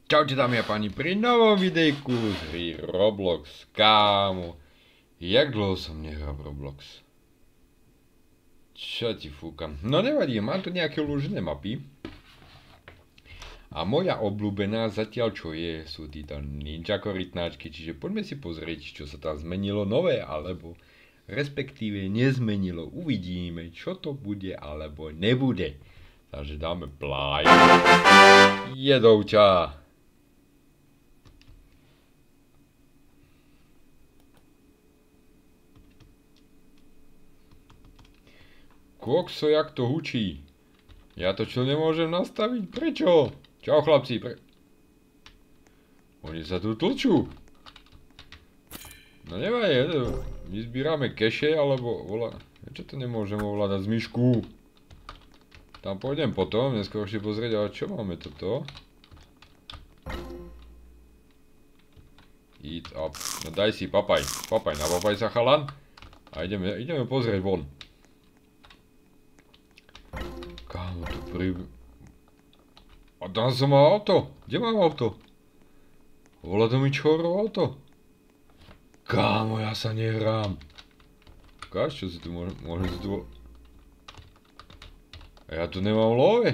Čaute dámy a páni, pri novom videjku z hry Roblox. Kámo, jak dlho som nehral v Roblox? Čo ti fúkam? No nevadí, mám tu nejaké uložené mapy. A moja obľúbená zatiaľ čo je, sú títo ninja korytnáčky, čiže poďme si pozrieť, čo sa tam zmenilo nové, alebo respektíve nezmenilo. Uvidíme, čo to bude, alebo nebude. Takže dáme play. Jedouča. Kokso, jak to hučí. Ja to čo nemôžem nastaviť? Prečo? Čau chlapci, Oni sa tu tlčú. No nevadí, my zbierame keše, alebo Čo to nemôžem ovládať z myšku? Tam pôjdem potom, neskôr si pozrieť, ale čo máme toto? Eat up. No daj si, papaj, napapaj sa chalan. A ideme pozrieť von. Kámo, tu A tam som mal auto. Kde mám auto? Volá to mi čoro auto. Kámo, ja sa nehrám. Ukáž, čo si tu môže si tu... A ja tu nemám love.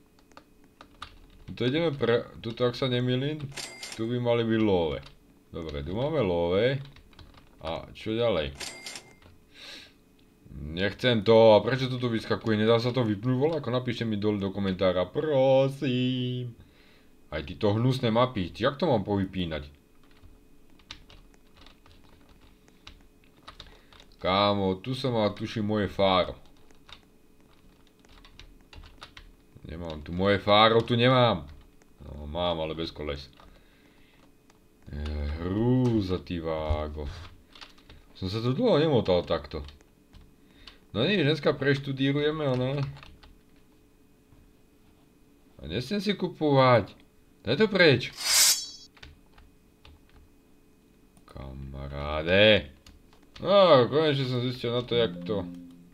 Tuto, ak sa nemýlim, tu by mali byť love. Dobre, tu máme love. A čo ďalej? Nechcem to, a prečo toto vyskakuje? Nedá sa to vypnúť, voľako? Napíšte mi dole do komentára, prosím. Aj títo hnusné mapy, jak to mám povypínať? Kámo, tu som mal, tuším, moje fáro. Nemám tu moje fáro, tu nemám. No, mám, ale bez koles. Hrúza, ty vágo. Som sa tu dlho nemotal takto. No nie, dneska preštudírujeme, ale... A nesmiem si kupovať. Daj to preč. Kamaráde. No, konečne som zistil na to, jak to...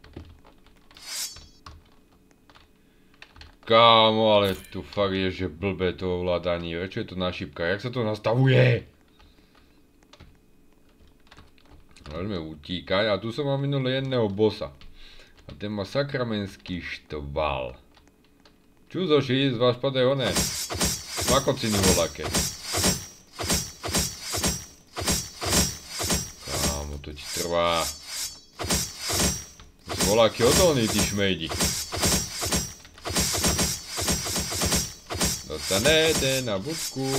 Kámo, ale tu fakt je, že blbé to ovládanie. Čo je to na šipka? Jak sa to nastavuje? Môžeme utíkať. A tu som mal minulé jedného bossa. A ten má sakramenský štval. Čuzoši, z vás padajú oné. Makociny voľaké. Kámo, to ti trvá. To sú voľaké odolní, tí šmejdi. Dostanete na budku.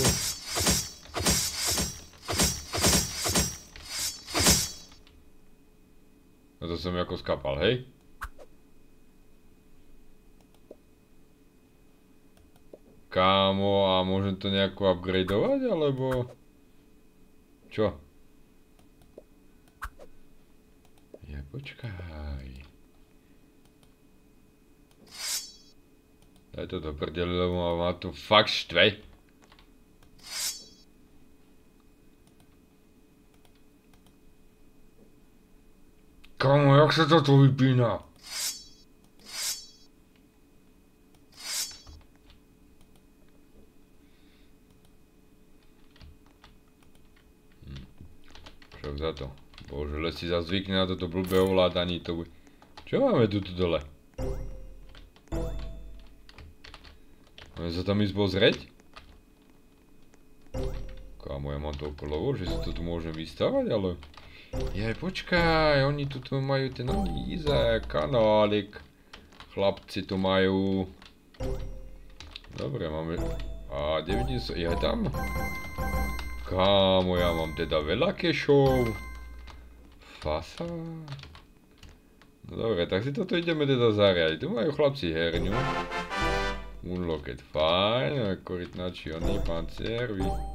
No to som ako skapal, hej? Kámo, a môžem to nejako upgradeovať, alebo... Čo? Ja, počkaj. Daj to do prdeli, lebo ma tu fakt štve. Kámo, jak sa toto vypína? Však za to. Bože, le si zase zvykne na toto blbé ovládanie, to bude... Čo máme tu dole? Máme sa tam ísť pozrieť? Kámo, ja mám toľko lovo, že si to tu môžem vystavať, ale... Jaj, počkaj, oni tu majú ten kanálik. Chlapci tu majú... Dobre, máme... A 90... Ja tam? Kámo, ja mám teda veľa kešov. Fasa. No dobre, tak si toto ideme teda zariadiť. Tu majú chlapci herňu. Unlocked, fajn. Korytnáči, oný pancier.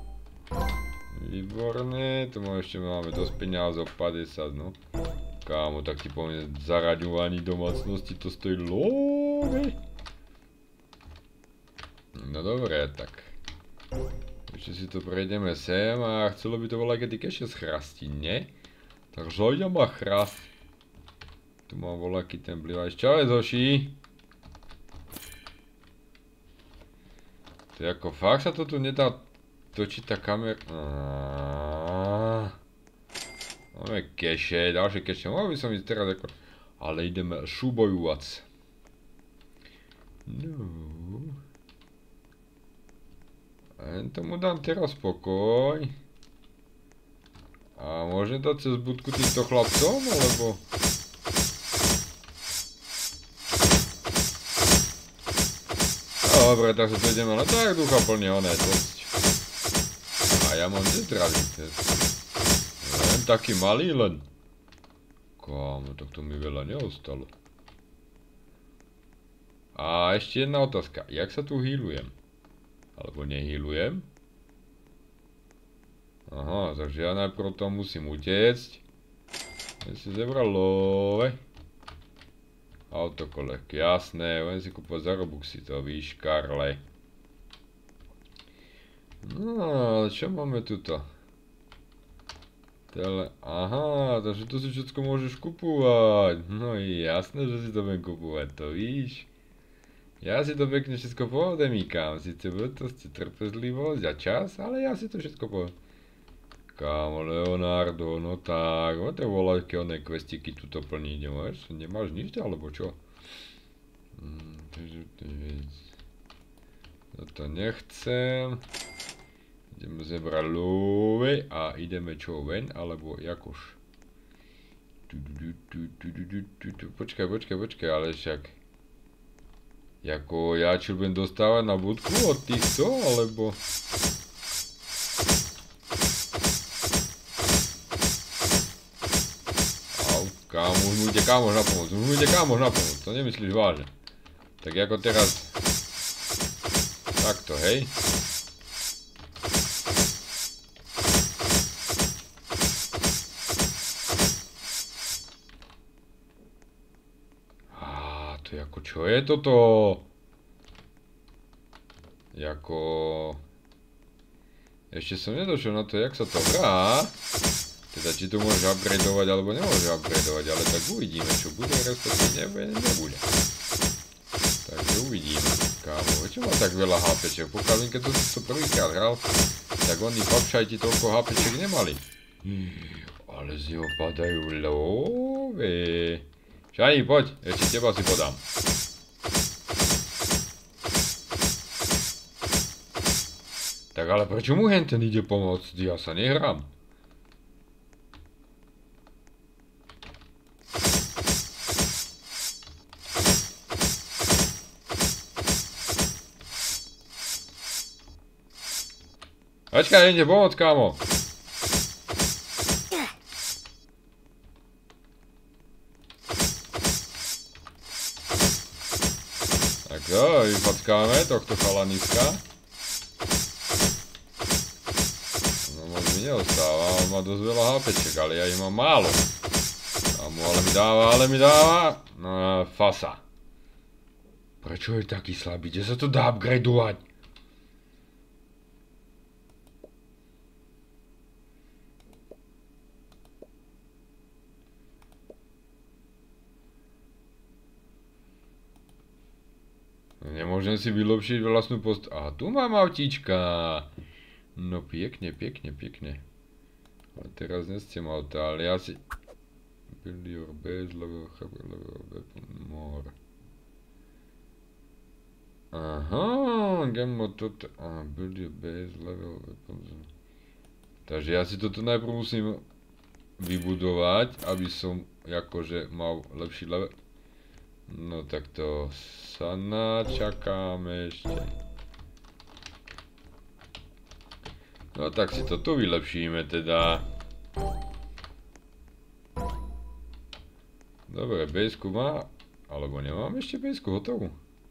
Výborné. Tu ešte máme dosť peniazov, 50, no. Kámo, tak ti poviem, zaraďovanie domácnosti to stojí love. No dobre, tak. Ešte si to prejdeme sem a chcelo by to bolo, keď ty keše schrastiť, nie? Tak zojdem a chrast. Tu mám voľaký ten blivajš. Čau, Zoši. To je ako fakt sa to tu nedá točí tá kamera. Máme keše, ďalšie keše. Mohol by som ísť teraz ako... Ale ideme šubojúvac. No. Len tomu dám teraz pokoj. A môžem dať cez budku týmto chlapcom, alebo... Dobre, takže to ideme len tak ducha plne, oné, dosť. A ja mám nezdraví. Len taký malý len. Kámo, tak to mi veľa neostalo. A ešte jedna otázka. Jak sa tu healujem? Alebo nehealujem? Aha, takže ja najprv to musím utiecť. Ja si zebral love. Autokolek, jasné, budem si kúpať za Robuxy to, víš, Karle. No, ale čo máme tuto? Aha, takže to si všetko môžeš kupovať. No jasné, že si to budem kupovať, to víš. Ja si to pekne všetko pohodemíkam, síce bude to trpezlivosť a čas, ale ja si to všetko pohodemíkam. Kámo, Leonardo, no tak, to volá, aké oné questiky tuto plniť, nemáš nič, alebo čo? Toto nechcem. Ideme zebrať love a ideme čo, ven, alebo jakož? Počkaj, ale však... Jako ja čo budem dostávať na budku od týchto, alebo... Kámo, už mu ide kámoš na pomoc, to nemyslíš vážne. Tak ako teraz... Takto, hej. To je ako, čo je toto? Jako... Ešte som nedošiel na to, jak sa to hrá. Teda či to môžeš upgradeovať alebo nemôžeš upgradeovať, ale tak uvidíme čo bude, respektíve nebude. Takže uvidíme, kámo, čo má tak veľa HPček, pokiaľ keď som si to prvýkrát hral, tak oni papšajti toľko HPček nemali. Ale z neho padajú love. Šajni, poď, ešte teba si podám. Tak ale prečo mu henten ide pomôcť, ja sa nehrám. Počkaj, ide pomôcť, kámo. Tak jo, vypackáme tohto chalaniska. No moc mi neostáva, on má dosť veľa HPček, ale ja ich mám málo. Kámo, ale mi dáva. No, fasa. Prečo je taký slabý? Kde sa to dá upgradeovať? Nemôžem si vylepšiť vlastnú post... A tu mám autíčka. No pekne. A teraz nechcem auta, ale ja si... Build your base, level, weapon, more. Aha, gamma toto... build your base, level, weapons. Takže ja si toto najprv musím vybudovať, aby som akože mal lepší level. No tak to sa načakáme ešte. No tak si to tu vylepšíme teda. Dobre, baseku má, alebo nemám ešte baseku hotovú.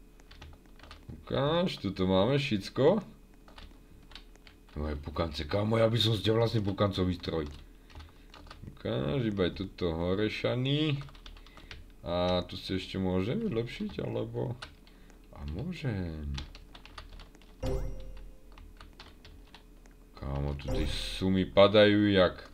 Ukáž, tuto máme všetko. Moje pukance, kámo, ja by som ste vlastne pukancový stroj. Ukáž, iba je tuto horešaný. A tu si ešte môžem vylepšiť, alebo... A môžem. Kámo, tu tie sumy padajú jak...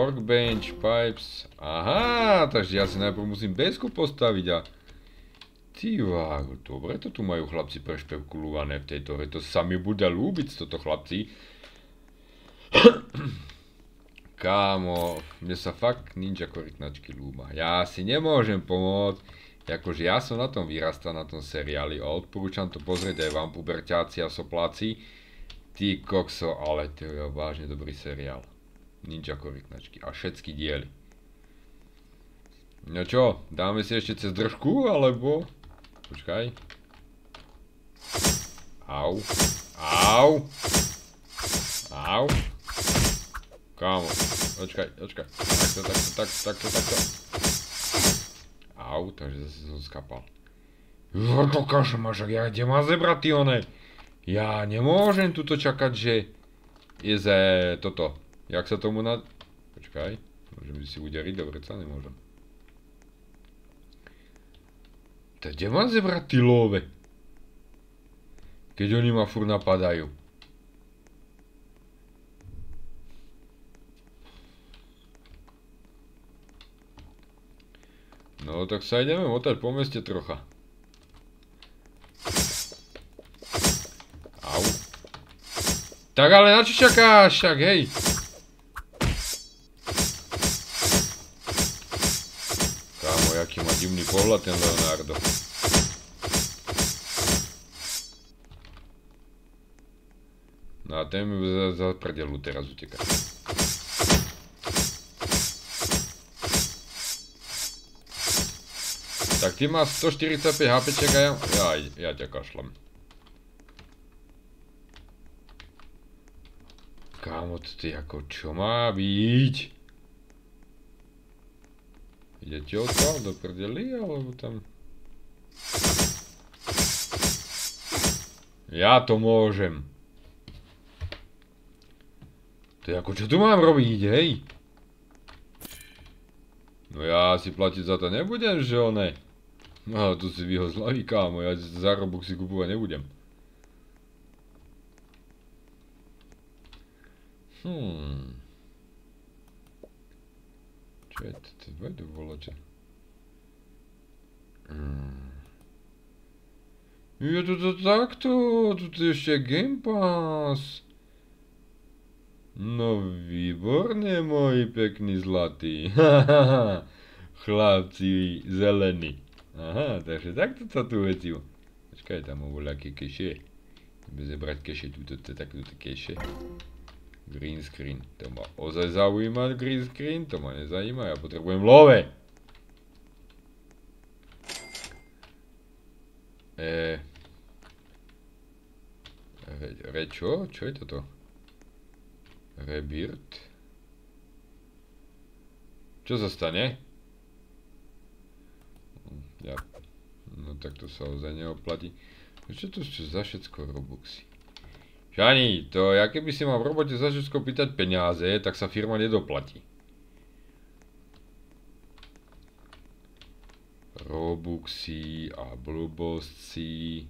Workbench, pipes... Aha, takže ja si najprv musím besku postaviť a... Ty vágo, dobre to tu majú chlapci prešpekulované v tejto hre. To sa mi bude ľúbiť toto chlapci. Kámo, mne sa fakt ninja korytnačky ľúba. Ja si nemôžem pomôcť. Akože ja som na tom vyrastal, na tom seriáli a odporúčam to pozrieť aj vám, puberťáci a sopláci. Ty kokso, ale to je vážne dobrý seriál. Ninja korytnačky a všetky diely. No čo, dáme si ešte cez držku, alebo... Počkaj. Au. Au. Au. Kámo, počkaj. Takto. Au, takže zase som skapal. Dokážem ma, však ja kde má zebrať ty one? Ja nemôžem tuto čakať, že je toto. Jak sa tomu Počkaj, môžem si uderiť, dobre sa nemôžem. To kde mám zebrať ty love? Keď oni ma furt napadajú. No tak sa ideme motať po meste trocha. Au. Tak ale na čo čakáš, však hej? Kámo, jaký má divný pohľad ten Leonardo. No a ten mi za prdelu teraz uteká. Tak ty máš 145 HPček a ja ťa kašlem. Kámo, to ty ako čo má byť? Idete odtiaľ do prdeli, alebo tam... Ja to môžem. To je ako čo tu mám robiť, hej? No ja si platiť za to nebudem, že one? No tu si vyhozlavý, kámo, ja zárobok si kupovať nebudem. Čo je to? Vojdu volače. Je to takto, tu je ešte Game Pass. No výborne, môj pekný zlatý. Chlapci zelení. Aha, takže takto sa tu veci. Počkaj, tam mám voľaké keše. Budeme brať keše, túto keše. Green screen, to ma ozaj zaujíma green screen, to ma nezajíma, ja potrebujem love. Čo? Čo je toto? Rebirth? Čo sa stane? No tak to sa ozaj neoplatí. Čo to za všetko Robuxy? Žani, to ja keby si mal v robote za všetko pýtať peniaze, tak sa firma nedoplatí. Robuxy a blbosci.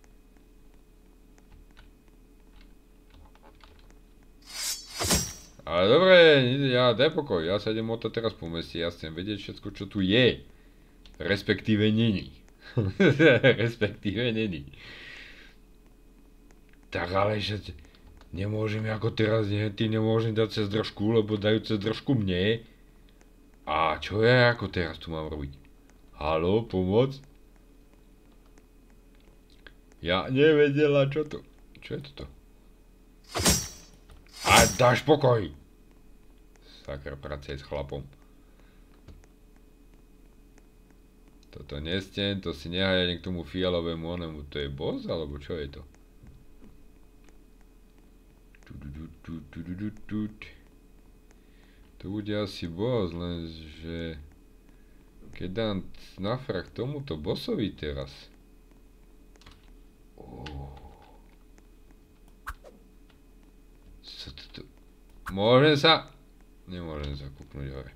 Ale dobre, daj pokoj, ja sa idem motať teraz po meste, ja chcem vedieť všetko, čo tu je. Respektíve není. Tak ale že nemôžem ako teraz, ty nemôžem dať cez držku, lebo dajú cez držku mne. A čo ja ako teraz tu mám robiť? Haló, pomoc? Ja nevedela, čo to. Čo je toto? A dáš pokoj! Sakra, pracuje s chlapom. Toto nestien, to si nehaj k tomu fialovému onemu, to je boss, alebo čo je to? To bude asi boss, lenže... Keď dám na frak tomuto bossovi teraz... Môžem sa... Nemôžem sa kúknúť hore.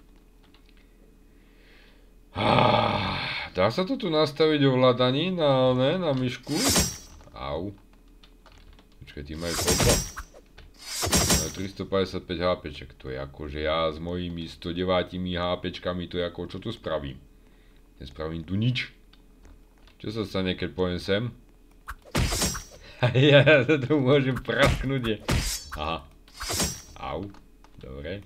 Dá sa to tu nastaviť ovládaní na myšku? Au. Počkaj, tí majú koľko? Majú 355 HPček. To je akože ja s mojimi 109 HPčkami, to je ako čo tu spravím? Nespravím tu nič. Čo sa stane, keď pojem sem? A ja sa tu môžem prasknúť, je. Aha. Au. Dobre.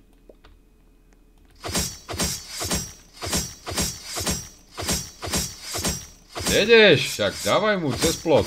Ideš, však dávaj mu cez plot.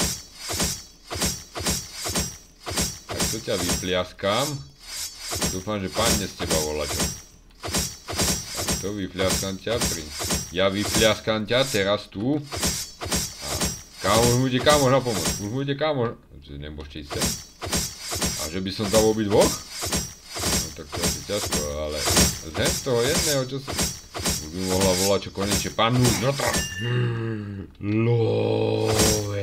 Tak to ťa vypliaskám. Dúfam, že padne z teba volačo. Tak to vypliaskám ťa. Ja vypliaskám ťa teraz tu. Kámo, už mu ide kámoš na pomoc. Už mu ide kámoš. Nemôžete ísť sem. A že by som dal obidvoch? No tak to asi ťažko, ale z toho jedného, čo sa... Už by mohla volať, čo konečne padnúť. No to... Love.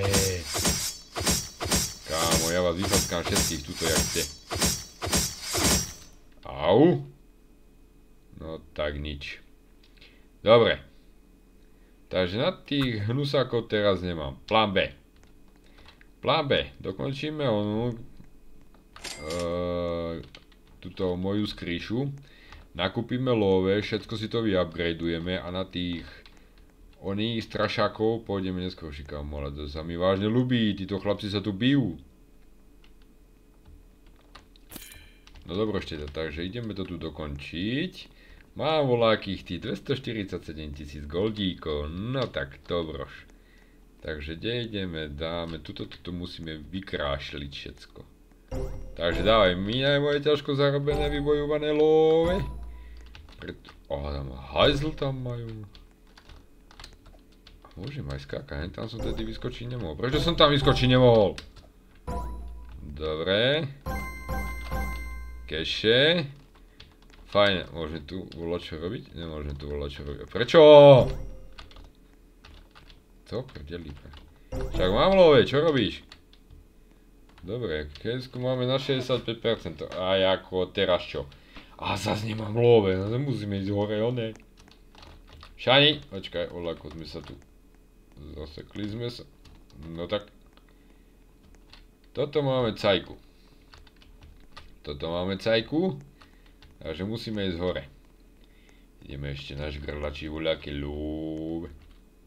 Kámo, ja vás vyfackám všetkých tuto, jak ste. Au. No tak nič. Dobre. Takže na tých hnusákov teraz nemám. Plán B. Plán B. Dokončíme onu túto moju skríšu. Nakúpime love, všetko si to vyupgradeujeme a na tých oných strašákov pôjdeme neskôr šikám, ale to sa mi vážne ľubí, títo chlapci sa tu bijú. No dobrošteta, takže ideme to tu dokončiť. Mám voľakých tých 247 000 goldíkov, no tak dobroš. Takže kde ideme, dáme, tuto musíme vykrášliť všetko. Takže dávaj, míňaj moje ťažko zarobené, vybojované love. Tam hajzl tam majú. Môžem aj skákať, tam som tedy vyskočiť nemohol. Prečo som tam vyskočiť nemohol? Dobre. Keše. Fajne, môžem tu voľačo robiť? Nemôžem tu voľačo robiť. Prečo? Co prdeli? Však mám love, čo robíš? Dobre, keďsku máme na 65%. A ako teraz čo? A zase nemám love, no musíme ísť hore, oné. Šani, počkaj, ako sme sa tu zasekli sme sa. No tak. Toto máme cajku. Toto máme cajku. Takže musíme ísť hore. Ideme ešte na žgrlačí voľaké love.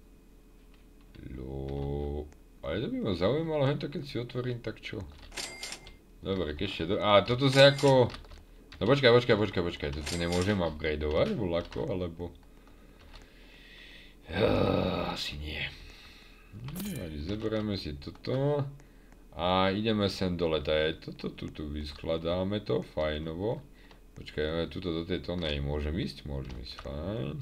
Ale to by ma zaujímalo, hento keď si otvorím, tak čo? Dobre, keďže a toto sa ako... No počkaj, toto nemôžem upgradeovať, voľako, alebo... Asi nie. Zeberieme si toto. A ideme sem dole, toto tu vyskladáme to, fajnovo. Počkaj, tuto do tejto môžem ísť, fajn.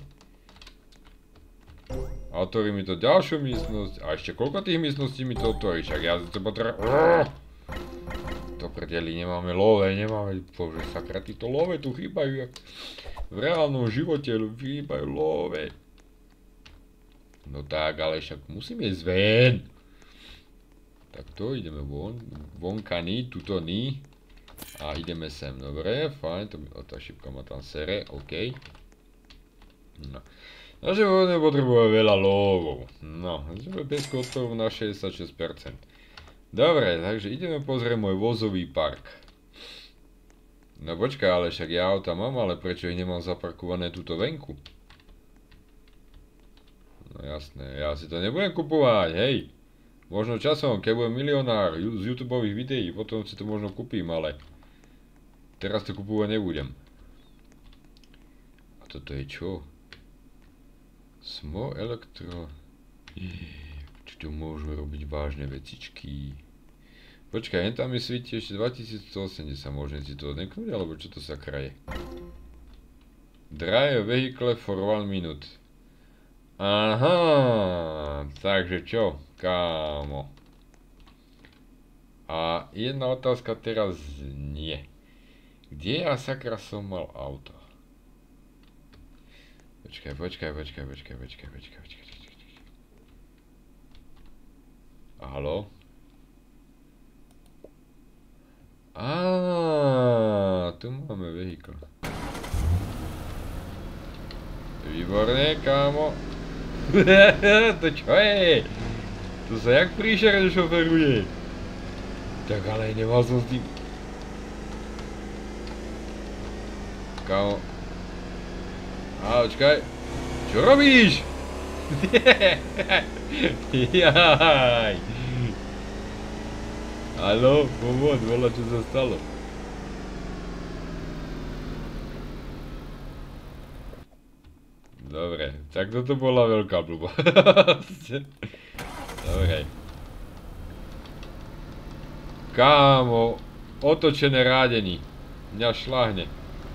A otvorí mi to ďalšiu miestnosť. A ešte koľko tých miestností mi to otvorí, však ja to potrebujem... To predeli, nemáme love, bože sakra, títo love tu chýbajú, jak v reálnom živote chýbajú love. No tak, ale však musíme ísť ven. Tak to, ideme vonkani, tuto ni. A ideme sem, dobre, fajn, tá šipka ma tam sere, OK. No. Naše budeme potrebovať veľa lovov. No, pesku odporú na 66%. Dobre, takže ideme pozrieť môj vozový park. No počkaj, ale však ja auta mám, ale prečo ich nemám zaparkované tuto venku? No jasné, ja si to nebudem kupovať, hej. Možno časom, keď budem milionár z YouTubeových videí, potom si to možno kúpim, ale teraz to kupovať nebudem. A toto je čo? Smo elektro... Či tu môžu robiť vážne vecičky. Počkaj, jen tam mi svíti ešte 2180, môžem si to odneknúť, alebo čo to sa kraje? Drive vehicle for 1 minute. Aha, takže čo, kámo? A jedna otázka teraz nie. Kde ja sakra som mal auto? Počkaj. Haló? Tu máme vehikl. Výborné, kámo. To čo je? To sa jak príšerne šoferuje. Tak ale nemal som s tým... Kámo. Počkaj. Čo robíš? Jaj. Haló, pomôž, volá, čo sa stalo. Dobre, tak toto bola veľká blbosť. Dobre. Kámo, otočené rádení. Mňa šľahne.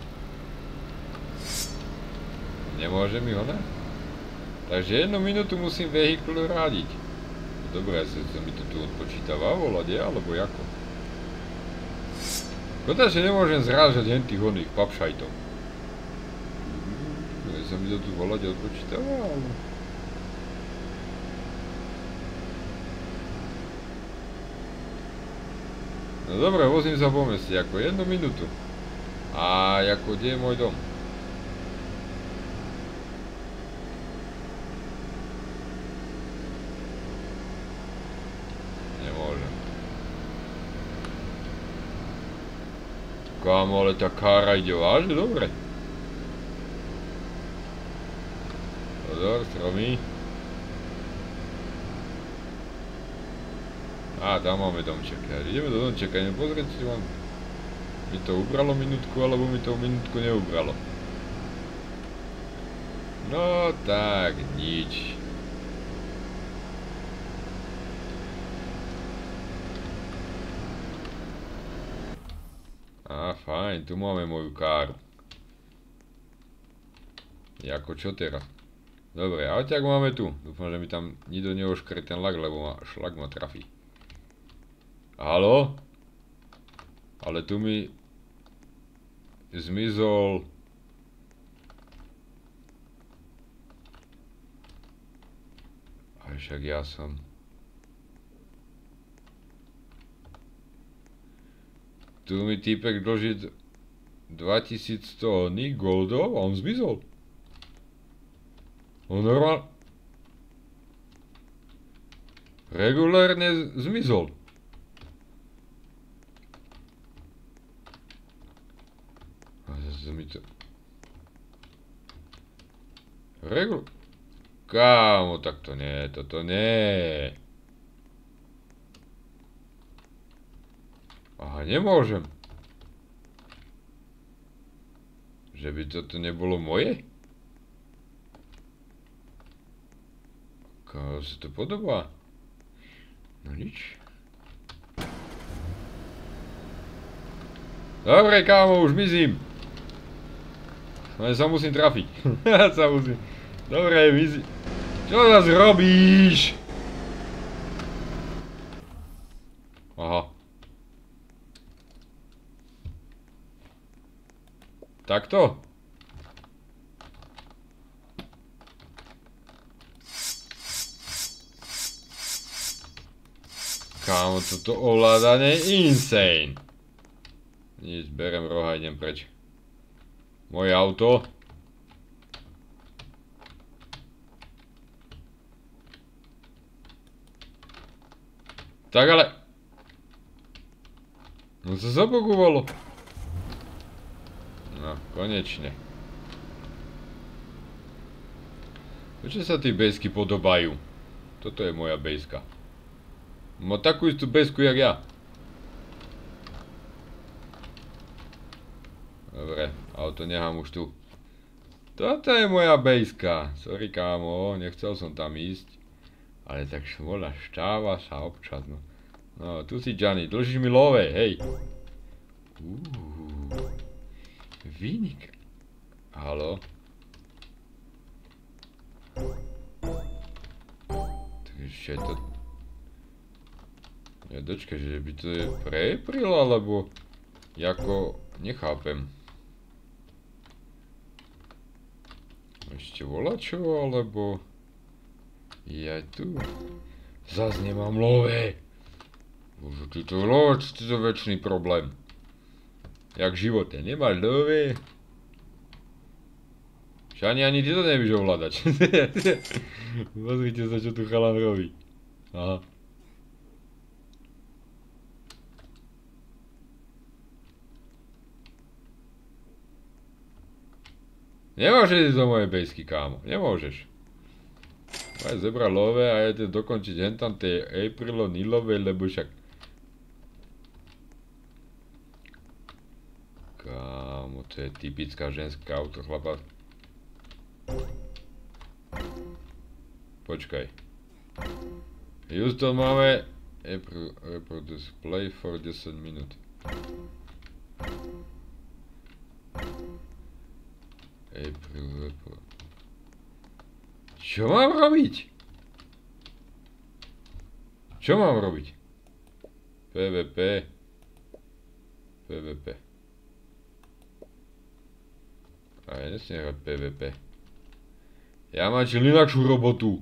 Nemôže mi ona? Takže 1 minútu musím vehikul rádiť. Dobre, sa mi to tu odpočítava volať, alebo jako? Škoda, že nemôžem zrážať hen tých oných papšajtov. Sa mi to tu volať odpočítava, ale... No dobre, vozím sa po meste, ako 1 minútu. A ako, kde je môj dom? Nemôžem. Kámo, ale tá kára ide vážne dobre. Pozor, stromy. Á, tam máme domček. Ideme do domčeka, ideme pozrieť, či vám... Mi to ubralo minútku, alebo mi to minútku neubralo. No tak, nič. Á, fajn, tu máme moju káru. Jako čo teraz? Dobre, auťak máme tu. Dúfam, že mi tam nikto neoškrie ten lag, lebo šlak ma trafí. Haló? Ale tu mi... zmizol... Aj však ja som... Tu mi týpek dlží 2100 goldov a on zmizol. On normálne... Regulárne zmizol. A zase mi to... Kámo, tak to nie, toto nie. Aha, nemôžem. Že by toto nebolo moje? Kámo, sa to podobá. No nič. Dobre, kámo, už mizím. Len sa musím trafiť. Sa musím. Dobre, mizím. Čo zas robíš? Aha. Takto? Kámo, toto ovládanie je insane. Nič, berem roha, idem preč. Moje auto. Tak ale... No to sa pokúvalo. No, konečne. Prečo sa tí bejsky podobajú? Toto je moja bejska. Má takú istú bejsku, jak ja. Dobre, auto nechám už tu. Toto je moja bejska. Sorry, kámo, nechcel som tam ísť. Ale tak šmola, štáva sa občas, no. No, tu si, Gianni, dlžíš mi love, hej. Vynik. Haló? Tak ešte to... Ja dočkaj, že by to je pre April, alebo... Jako... Nechápem. Ešte volačo, alebo... Ja tu... Zas nemám love. Bože, ty to loď, ty to väčší problém. Jak v živote, nemáš love. Šani, ani ty to nevíš ovládať. Pozrite sa, čo tu chalan robí. Aha. Nemôžeš ísť do mojej bejsky, kámo. Nemôžeš. Aj zebra love a idete dokončiť hentam tie Aprilo Nilove, lebo však... Kámo, to je typická ženská auto, chlapa. Počkaj. Houston máme... April reproduce play for 10 minút. April reproduce... Čo mám robiť? Čo mám robiť? PvP. PvP. A ja nesmiem hrať PvP. Ja mám čili inakšiu robotu.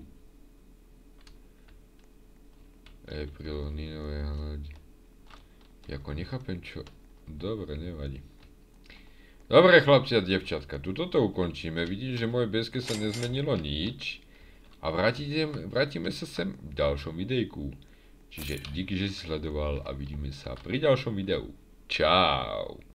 April, Ninové hľadí. Jako nechápem čo... Dobre, nevadí. Dobre chlapci a dievčatka, tu toto ukončíme. Vidíš, že moje BSK sa nezmenilo nič. A vrátime sa sem v ďalšom videjku. Čiže díky, že si sledoval a vidíme sa pri ďalšom videu. Čau.